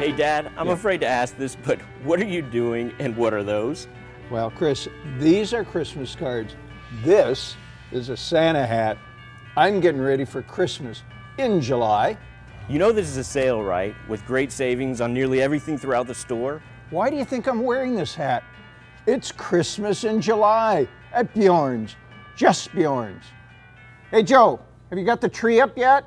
Hey, Dad, I'm afraid to ask this, but what are you doing and what are those? Well, Chris, these are Christmas cards. This is a Santa hat. I'm getting ready for Christmas in July. You know this is a sale, right? With great savings on nearly everything throughout the store? Why do you think I'm wearing this hat? It's Christmas in July at Bjorn'S, just Bjorn'S. Hey, Joe, have you got the tree up yet?